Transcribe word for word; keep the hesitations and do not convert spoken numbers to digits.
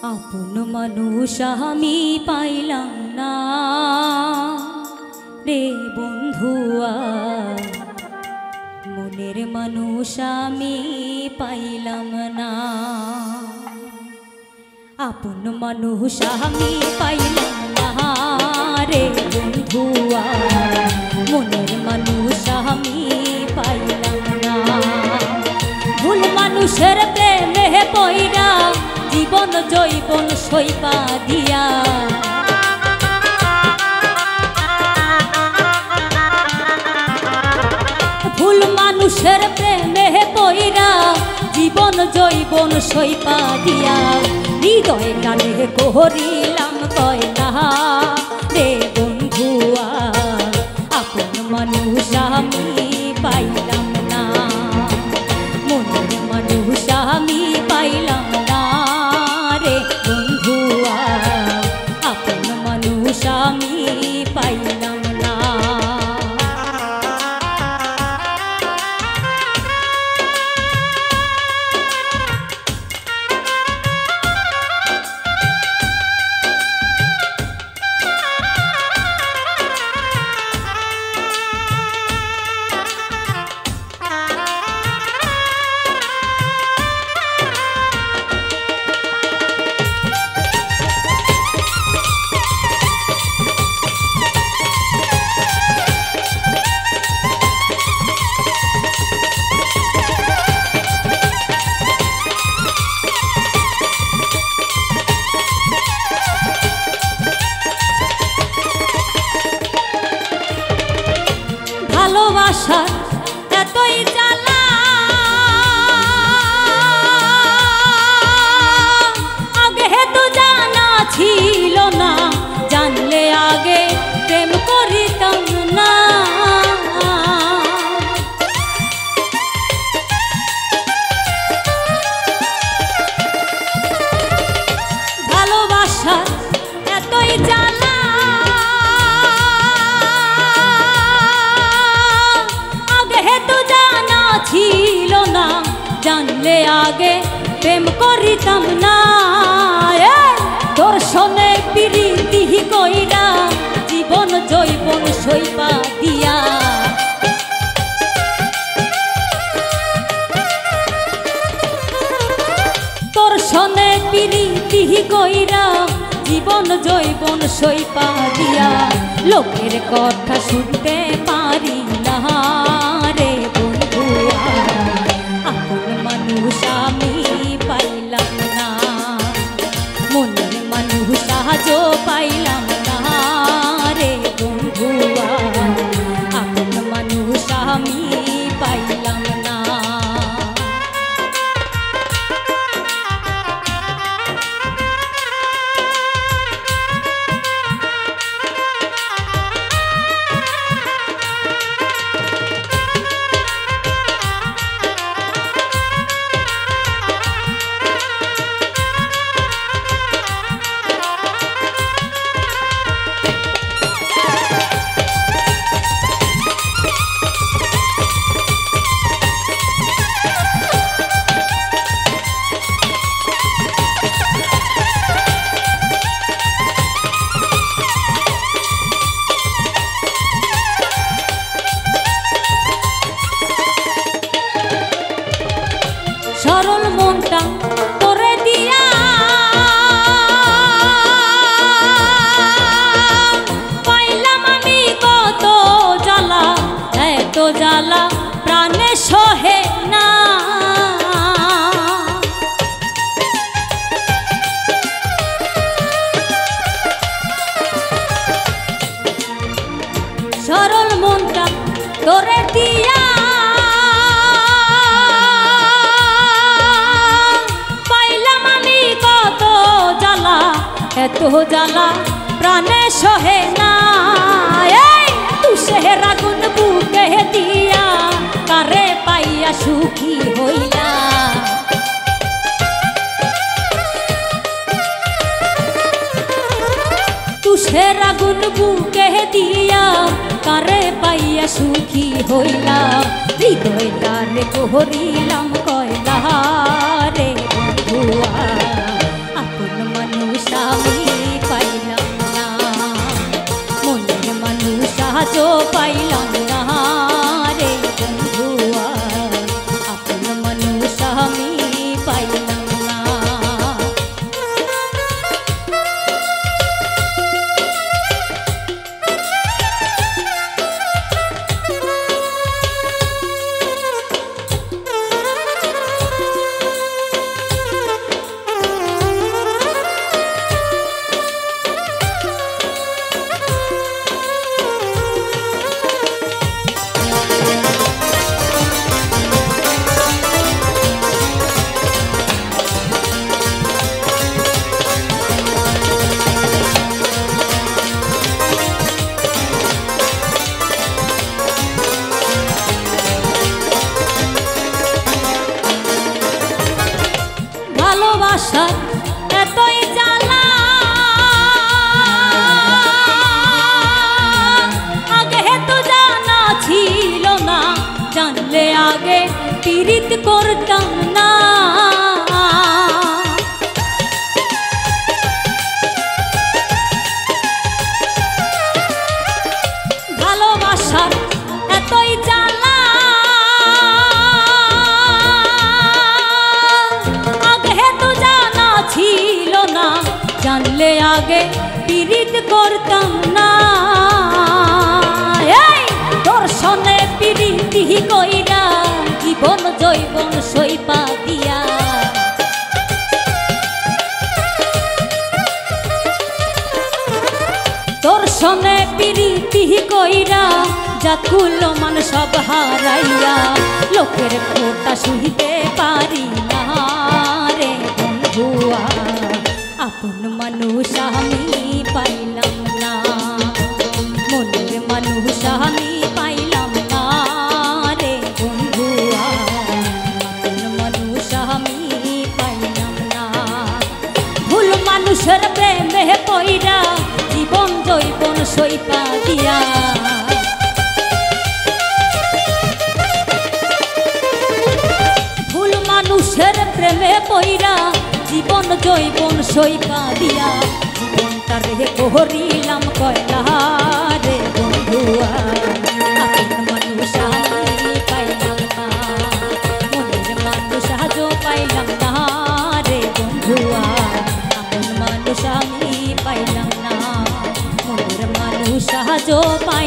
আপন মানুষ আমি পাইলাম না রে বন্ধুয়া, মনের মানুষ আমি পাইলাম না। আপন মানুষ আমি পাইলাম না রে বন্ধুয়া, মনের মানুষ আমি পাইলাম না। ভুল মানুষের প্রেমে পইরা জীবন জৈবন সইপা দিয়া, ভুল মানুষের প্রেমে পইরা জীবন জৈবন সইপা দিয়া, হৃদয় কানে করিলাম কয়না রে বন্ধুয়া, আপন মানুষ আমি পাইলাম না, মনের মানুষ আমি পাইলাম না রে বন্ধুয়া, আপন মানুষ আমি পাইলাম না। ভালোবাসা এতই জ্বালা, আগে তো জানা ছিল না, জানলে আগে প্রেম করিতাম না। ভালোবাসা এতই জ্বালা, ছিল না, জানলে আগে প্রেম করিতাম না। দর্শনে প্রীতি কইরা জীবন জৈবন সইপা দিয়া, দর্শনে প্রীতি কইরা জীবন জৈবন সইপা দিয়া, লোকের কথা শুনতে পারি না রে বন্ধুয়া, আপন মানুষ আমি পাইলাম না, মনের মানুষ সাহায্য পাইলাম না রে বন্ধুয়া, আপন মানুষ আমি পাইলাম না। সরল মনটা তোরে দিয়া, পাইলাম আমি কত জ্বালা, এত জ্বালা প্রাণে সহে না। সরল মনটা তোরে দিয়া, এত জ্বালা প্রাণে সহে না। তুষের আগুন বুকে দিয়া, কারে পাইয়া সুখী হইলা, তুষের আগুন বুকে দিয়া, কারে পাইয়া সুখী হইলা, হৃদয় তারে করিলাম কয়লা রে বন্ধুয়া, আপন ভালোবাসার এতই জ্বালা আগে তো জানা ছিল না, জানলে আগে পীড়িত করতাম না। ভালোবাসার এতই জ্বালা আগে তো জানা ছিল না, জানলে আগে পীড়িত করতাম না। এই দর্শনে পীড়িতি কইরা জীবন জৈবন সইপা দিয়া দর্শনে পীড়িতি কইরা জাকুল মান সব হারাইয়া লোকের খোটা সহিতে পারি না রে বন্ধুয়া, আপন মানুষ আমি পাইলাম না, মনের মানুষ আমি পাইলাম না রে বন্ধুয়া, আপন মানুষ আমি পাইলাম না। ভুল মানুষের প্রেমে পইরা জীবন জৈবন সইপা দিয়া ভুল মানুষের প্রেমে পইরা জীবন জৈবন সইপা দিয়া জীবনটা রে করিলাম কয়লা রে বন্ধুয়া, আপন মানুষ আমি পাইলাম না, মনের মানুষ আজও পাইলাম না রে বন্ধুয়া, আপন মানুষ আমি পাইলাম না, মনের মানুষ আজও পাই